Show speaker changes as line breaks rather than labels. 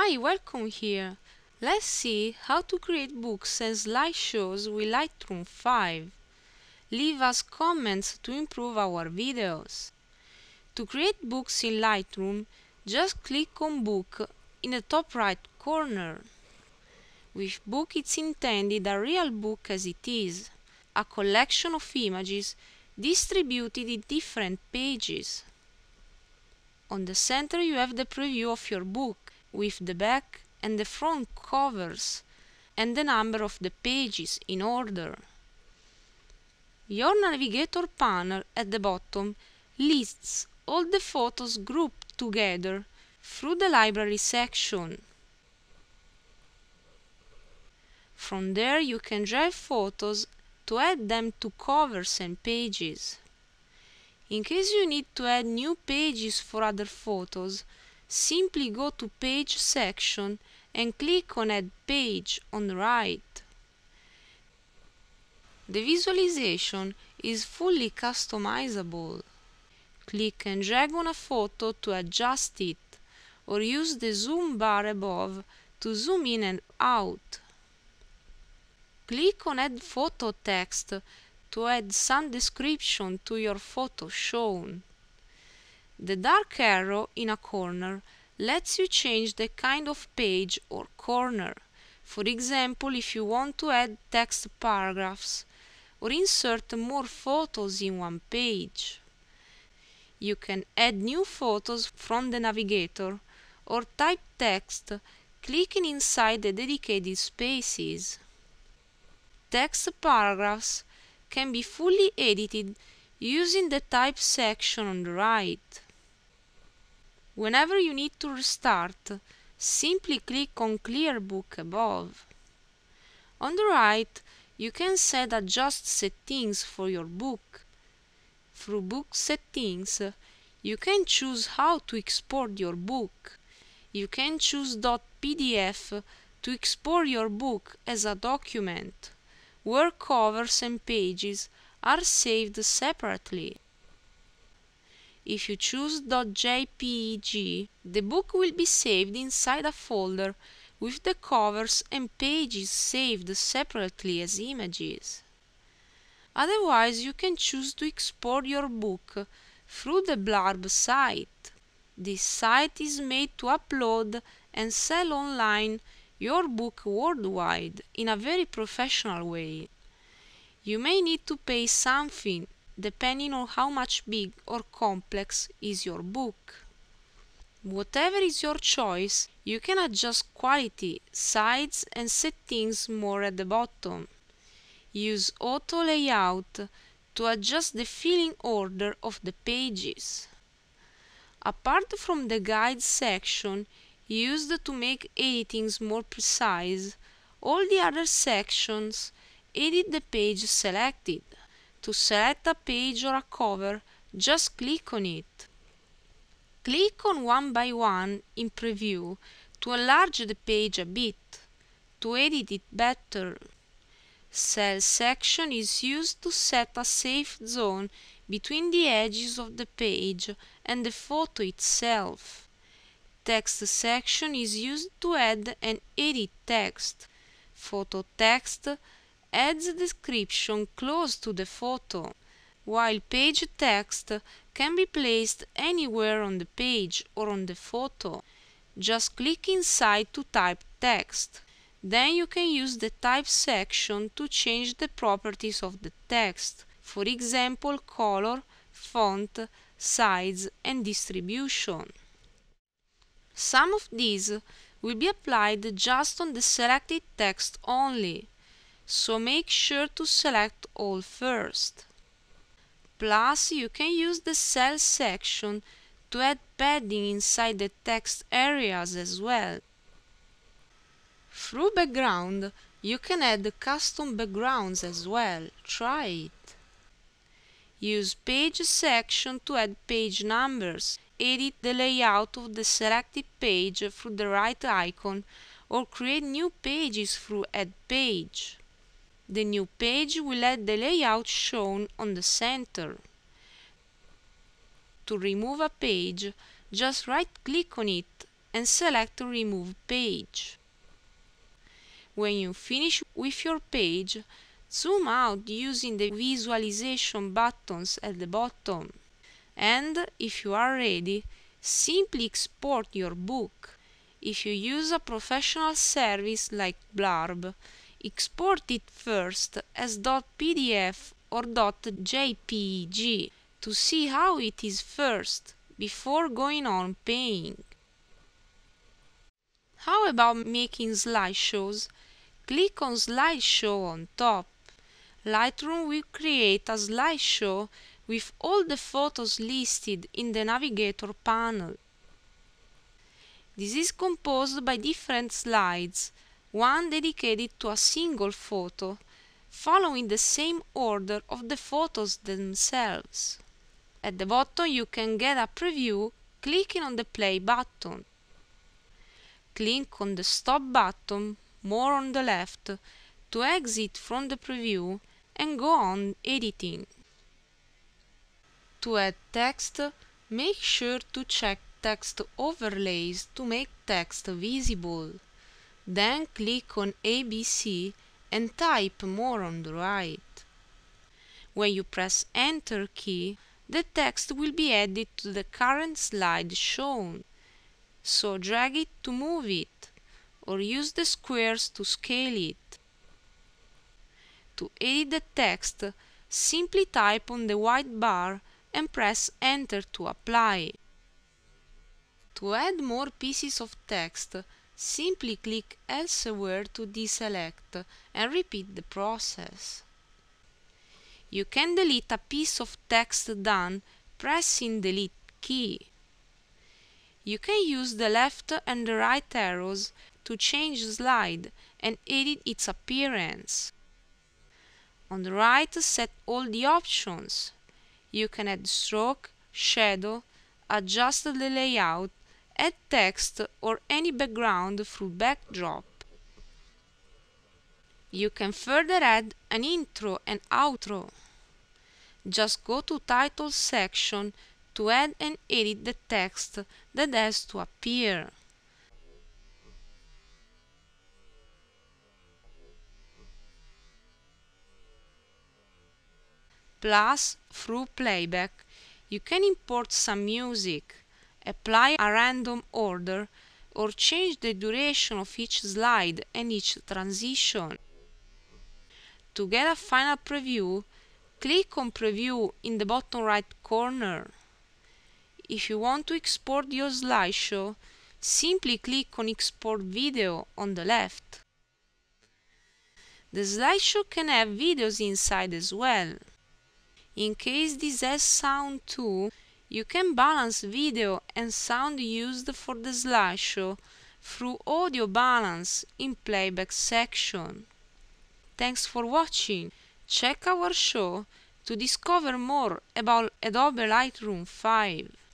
Hi, welcome here. Let's see how to create books and slideshows with Lightroom 5. Leave us comments to improve our videos. To create books in Lightroom, just click on Book in the top right corner. With book it's intended a real book as it is, a collection of images distributed in different pages. On the center you have the preview of your book, with the back and the front covers, and the number of the pages in order. Your navigator panel at the bottom lists all the photos grouped together through the library section. From there you can drag photos to add them to covers and pages. In case you need to add new pages for other photos, simply go to Page section and click on Add Page on the right. The visualization is fully customizable. Click and drag on a photo to adjust it, or use the zoom bar above to zoom in and out. Click on Add Photo Text to add some description to your photo shown. The dark arrow in a corner lets you change the kind of page or corner. For example, if you want to add text paragraphs or insert more photos in one page. You can add new photos from the navigator or type text clicking inside the dedicated spaces. Text paragraphs can be fully edited using the Type section on the right. Whenever you need to restart, simply click on Clear Book above. On the right, you can set Adjust Settings for your book. Through Book Settings, you can choose how to export your book. You can choose .pdf to export your book as a document, where covers and pages are saved separately. If you choose .jpeg, the book will be saved inside a folder with the covers and pages saved separately as images. Otherwise, you can choose to export your book through the Blurb site. This site is made to upload and sell online your book worldwide in a very professional way. You may need to pay something depending on how much big or complex is your book. Whatever is your choice, you can adjust quality, size and settings more at the bottom. Use Auto Layout to adjust the filling order of the pages. Apart from the Guide section, used to make editings more precise, all the other sections edit the page selected. To select a page or a cover, just click on it. Click on One by One in Preview to enlarge the page a bit, to edit it better. Cell section is used to set a safe zone between the edges of the page and the photo itself. Text section is used to add and edit text. Photo text adds a description close to the photo, while page text can be placed anywhere on the page or on the photo. Just click inside to type text. Then you can use the Type section to change the properties of the text, for example color, font, size and distribution. Some of these will be applied just on the selected text only, so make sure to select all first. Plus, you can use the Cell section to add padding inside the text areas as well. Through Background, you can add custom backgrounds as well. Try it. Use Page section to add page numbers. Edit the layout of the selected page through the right icon, or create new pages through Add Page. The new page will add the layout shown on the center. To remove a page, just right-click on it and select Remove Page. When you finish with your page, zoom out using the visualization buttons at the bottom. And if you are ready, simply export your book. If you use a professional service like Blurb, export it first as .pdf or .jpeg to see how it is first, before going on paying. How about making slideshows? Click on Slideshow on top. Lightroom will create a slideshow with all the photos listed in the Navigator panel. This is composed by different slides, one dedicated to a single photo, following the same order of the photos themselves. At the bottom you can get a preview clicking on the play button. Click on the stop button, more on the left, to exit from the preview and go on editing. To add text, make sure to check Text Overlays to make text visible. Then click on ABC and type more on the right. When you press Enter key, the text will be added to the current slide shown. So drag it to move it, or use the squares to scale it. To edit the text, simply type on the white bar and press Enter to apply. To add more pieces of text, simply click elsewhere to deselect and repeat the process. You can delete a piece of text done pressing Delete key. You can use the left and the right arrows to change slide and edit its appearance. On the right, set all the options. You can add stroke, shadow, adjust the layout, add text or any background through backdrop. You can further add an intro and outro. Just go to Title section to add and edit the text that has to appear. Plus, through playback, you can import some music, apply a random order, or change the duration of each slide and each transition. To get a final preview, click on Preview in the bottom right corner. If you want to export your slideshow, simply click on Export Video on the left. The slideshow can have videos inside as well. In case this has sound too, you can balance video and sound used for the slideshow through Audio Balance in Playback section. Thanks for watching. Check our show to discover more about Adobe Lightroom 5.